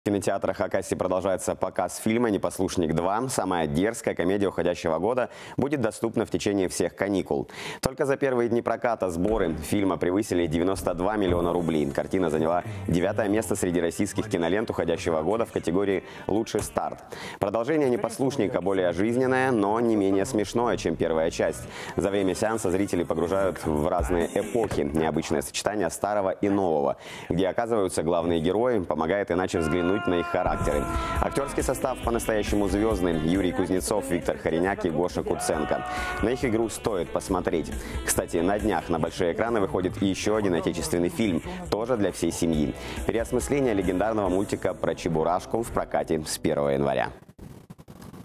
В кинотеатрах Хакасии продолжается показ фильма «Непослушник 2». Самая дерзкая комедия уходящего года будет доступна в течение всех каникул. Только за первые дни проката сборы фильма превысили 92 миллиона рублей. Картина заняла 9-е место среди российских кинолент уходящего года в категории «Лучший старт». Продолжение «Непослушника» более жизненное, но не менее смешное, чем первая часть. За время сеанса зрители погружают в разные эпохи. Необычное сочетание старого и нового, где оказываются главные герои, помогает иначе взглянуть на их характеры. Актерский состав по-настоящему звездный. Юрий Кузнецов, Виктор Хориняк и Гоша Куценко. На их игру стоит посмотреть. Кстати, на днях на большие экраны выходит еще один отечественный фильм, тоже для всей семьи. Переосмысление легендарного мультика про Чебурашку в прокате с 1 января.